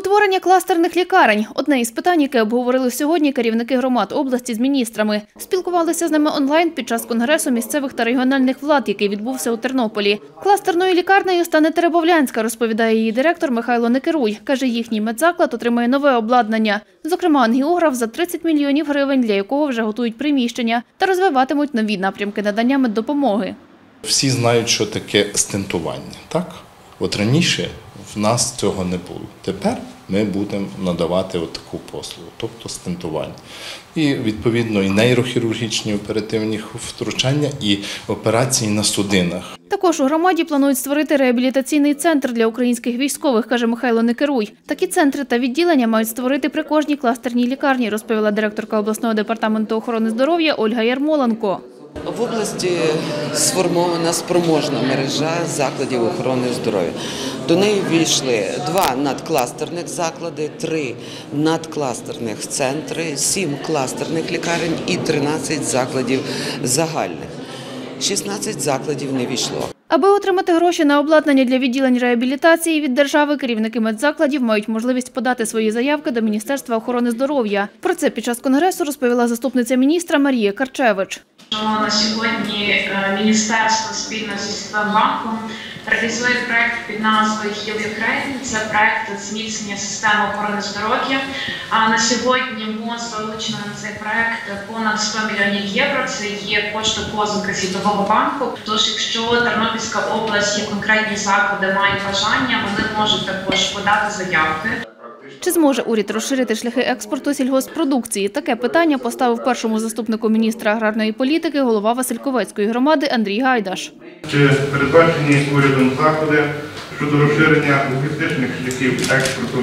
Утворення кластерних лікарень – одне із питань, яке обговорили сьогодні керівники громад області з міністрами. Спілкувалися з ними онлайн під час конгресу місцевих та регіональних влад, який відбувся у Тернополі. Кластерною лікарнею стане Теребовлянська, розповідає її директор Михайло Некеруй. Каже, їхній медзаклад отримає нове обладнання. Зокрема, ангіограф за 30 мільйонів гривень, для якого вже готують приміщення, та розвиватимуть нові напрямки надання меддопомоги. Всі знають, що таке стентування, так? От раніше в нас цього не було. Тепер ми будемо надавати таку послугу, тобто стентування. І, відповідно, і нейрохірургічні оперативні втручання, і операції на судинах. Також у громаді планують створити реабілітаційний центр для українських військових, каже Михайло Некеруй. Такі центри та відділення мають створити при кожній кластерній лікарні, розповіла директорка обласного департаменту охорони здоров'я Ольга Ярмоленко. В області сформована спроможна мережа закладів охорони здоров'я. До неї ввійшли 2 надкластерних заклади, 3 надкластерних центри, 7 кластерних лікарень і 13 закладів загальних. 16 закладів не ввійшло. Аби отримати гроші на обладнання для відділень реабілітації від держави, керівники медзакладів мають можливість подати свої заявки до Міністерства охорони здоров'я. Про це під час конгресу розповіла заступниця міністра Марія Карчевич. На сьогодні міністерство спільно зі Світовим банком реалізує проект під назвою «Heal Ukraine». Це проект зміцнення системи охорони здоров'я. На сьогодні МОЗ залучено на цей проект понад 100 мільйонів євро. Це є кошти позики Світового банку. Тож, якщо Тернопільська область і конкретні заклади мають бажання, вони можуть також подати заявки. Чи зможе уряд розширити шляхи експорту сільгосппродукції? Таке питання поставив першому заступнику міністра аграрної політики голова Васильковецької громади Андрій Гайдаш. Чи передбачені урядом заходи щодо розширення логістичних шляхів експорту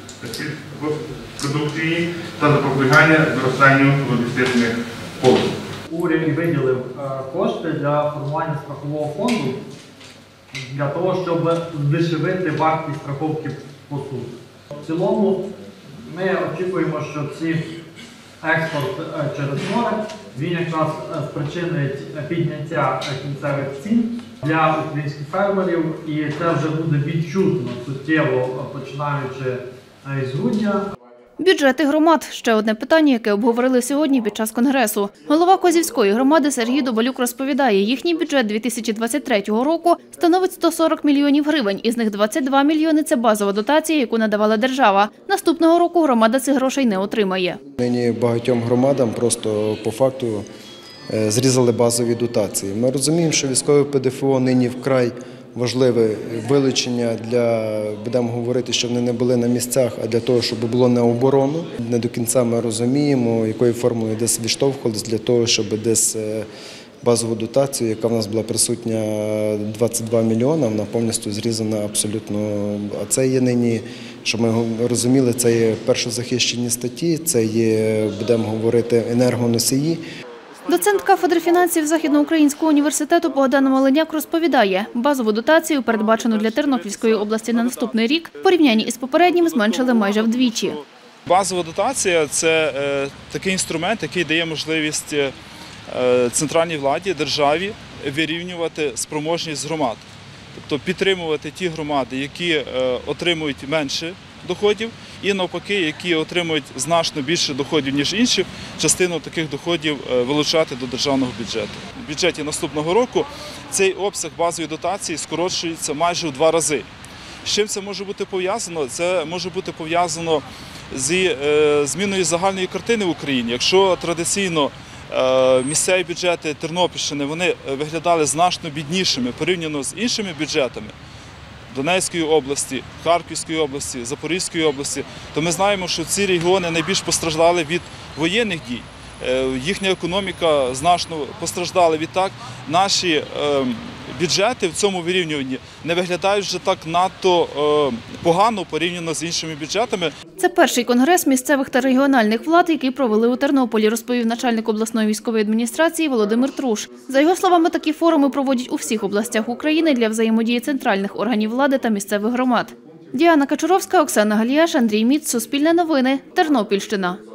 сільгосппродукції та запобігання зростанню логістичних послуг? Уряд виділив кошти для формування страхового фонду для того, щоб здешевити вартість страховки послуг. В цілому ми очікуємо, що цей експорт через море, він якраз спричинить підняття кінцевих цін для українських фермерів, і це вже буде відчутно суттєво, починаючи з грудня. Бюджети громад – ще одне питання, яке обговорили сьогодні під час конгресу. Голова Козівської громади Сергій Добалюк розповідає, їхній бюджет 2023 року становить 140 мільйонів гривень, із них 22 мільйони – це базова дотація, яку надавала держава. Наступного року громада цих грошей не отримає. Нині багатьом громадам просто по факту зрізали базові дотації. Ми розуміємо, що військове ПДФО нині вкрай важливе вилучення для, будемо говорити, щоб вони не були на місцях, а для того, щоб було на оборону. Не до кінця ми розуміємо, якою формулою десь відштовхувалися для того, щоб десь базову дотацію, яка в нас була присутня 22 мільйона, вона повністю зрізана абсолютно. А це є нині, щоб ми розуміли, це є першозахищені статті, це є, будемо говорити, енергоносії. Доцент кафедри фінансів Західноукраїнського університету Богдан Маленяк розповідає, базову дотацію, передбачену для Тернопільської області на наступний рік, в порівнянні із попереднім зменшили майже вдвічі. Базова дотація – це такий інструмент, який дає можливість центральній владі, державі вирівнювати спроможність громад. Тобто підтримувати ті громади, які отримують менше доходів, і навпаки, які отримують значно більше доходів, ніж інші, частину таких доходів вилучати до державного бюджету. У бюджеті наступного року цей обсяг базової дотації скорочується майже в 2 рази. З чим це може бути пов'язано? Це може бути пов'язано зі зміною загальної картини в Україні. Якщо традиційно місцеві бюджети Тернопільщини вони виглядали значно біднішими порівняно з іншими бюджетами, Донецької області, Харківської області, Запорізької області, то ми знаємо, що ці регіони найбільш постраждали від воєнних дій. Їхня економіка значно постраждала. Відтак наші бюджети в цьому вирівнюванні не виглядають вже так надто погано порівняно з іншими бюджетами. Це перший конгрес місцевих та регіональних влад, який провели у Тернополі, розповів начальник обласної військової адміністрації Володимир Труш. За його словами, такі форуми проводять у всіх областях України для взаємодії центральних органів влади та місцевих громад. Діана Качуровська, Оксана Галіяш, Андрій Міц, Суспільне новини, Тернопільщина.